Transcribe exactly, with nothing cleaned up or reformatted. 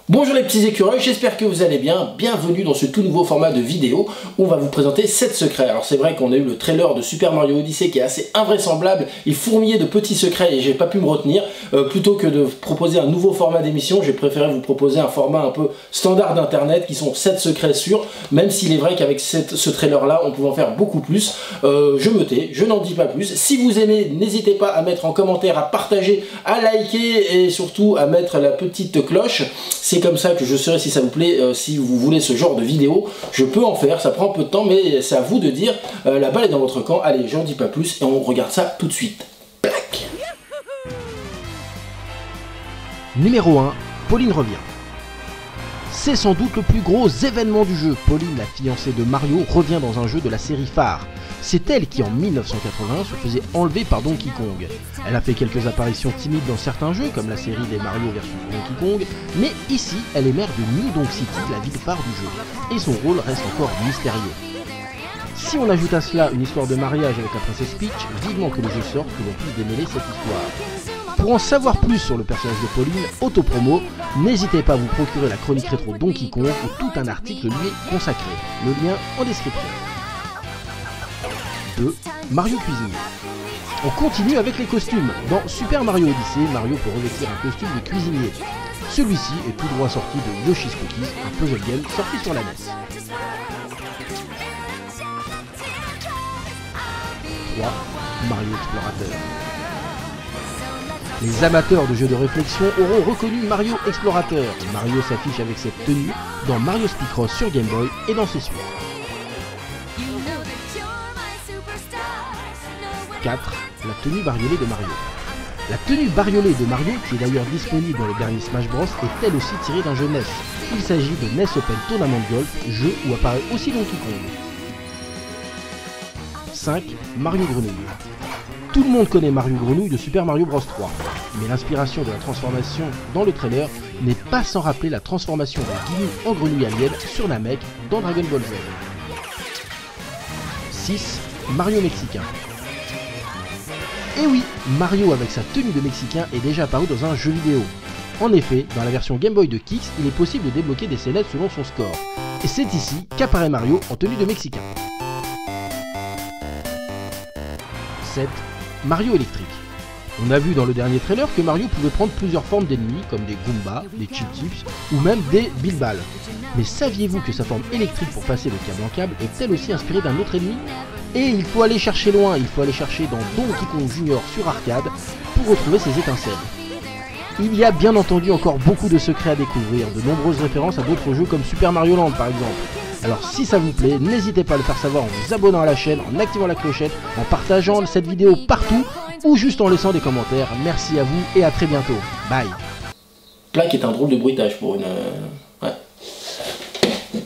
Bonjour les petits écureuils, j'espère que vous allez bien. Bienvenue dans ce tout nouveau format de vidéo où on va vous présenter sept secrets. Alors c'est vrai qu'on a eu le trailer de Super Mario Odyssey qui est assez invraisemblable, il fourmillait de petits secrets et j'ai pas pu me retenir. Euh, plutôt que de proposer un nouveau format d'émission, j'ai préféré vous proposer un format un peu standard d'internet qui sont sept secrets sûrs, même s'il est vrai qu'avec ce trailer là on pouvait en faire beaucoup plus. Euh, je me tais, je n'en dis pas plus. Si vous aimez, n'hésitez pas à mettre en commentaire, à partager, à liker et surtout à mettre la petite cloche. C'est comme ça que je saurai si ça vous plaît, euh, si vous voulez ce genre de vidéo. Je peux en faire, ça prend un peu de temps, mais c'est à vous de dire. Euh, la balle est dans votre camp. Allez, j'en dis pas plus et on regarde ça tout de suite. Plac. Numéro un, Pauline revient. C'est sans doute le plus gros événement du jeu. Pauline, la fiancée de Mario, revient dans un jeu de la série phare. C'est elle qui, en mille neuf cent quatre-vingt-un, se faisait enlever par Donkey Kong. Elle a fait quelques apparitions timides dans certains jeux, comme la série des Mario versus Donkey Kong, mais ici, elle est mère de New Donk City, la ville phare du jeu, et son rôle reste encore mystérieux. Si on ajoute à cela une histoire de mariage avec la princesse Peach, vivement que le jeu sorte pour qu'on puisse démêler cette histoire. Pour en savoir plus sur le personnage de Pauline, autopromo, n'hésitez pas à vous procurer la chronique rétro Donkey Kong où tout un article lui est consacré. Le lien en description. deux. Mario cuisinier. On continue avec les costumes. Dans Super Mario Odyssey, Mario peut revêtir un costume de cuisinier. Celui-ci est tout droit sorti de Yoshi's Cookies, un puzzle game sorti sur la N E S. trois. Mario Explorateur. Les amateurs de jeux de réflexion auront reconnu Mario Explorateur. Mario s'affiche avec cette tenue dans Mario Picross sur Game Boy et dans ses suites. quatre. La tenue bariolée de Mario. La tenue bariolée de Mario, qui est d'ailleurs disponible dans le dernier Smash Bros, est elle aussi tirée d'un jeu N E S. Il s'agit de N E S Open Tournament Golf, jeu où apparaît aussi Donkey Kong. cinq. Mario Grenouille. Tout le monde connaît Mario Grenouille de Super Mario Bros trois, mais l'inspiration de la transformation dans le trailer n'est pas sans rappeler la transformation de Guilou en grenouille alien sur Namek dans Dragon Ball Z. six. Mario Mexicain. Et oui, Mario avec sa tenue de Mexicain est déjà apparu dans un jeu vidéo. En effet, dans la version Game Boy de Kix, il est possible de débloquer des scénettes selon son score. Et c'est ici qu'apparaît Mario en tenue de Mexicain. sept. Mario électrique. On a vu dans le dernier trailer que Mario pouvait prendre plusieurs formes d'ennemis, comme des Goombas, des Chip Tips, ou même des Bilbal. Mais saviez-vous que sa forme électrique pour passer le câble en câble est elle aussi inspirée d'un autre ennemi? Et il faut aller chercher loin, il faut aller chercher dans Donkey Kong Junior sur arcade pour retrouver ces étincelles. Il y a bien entendu encore beaucoup de secrets à découvrir, de nombreuses références à d'autres jeux comme Super Mario Land par exemple. Alors si ça vous plaît, n'hésitez pas à le faire savoir en vous abonnant à la chaîne, en activant la clochette, en partageant cette vidéo partout ou juste en laissant des commentaires. Merci à vous et à très bientôt. Bye. Plaque est un drôle de bruitage pour une...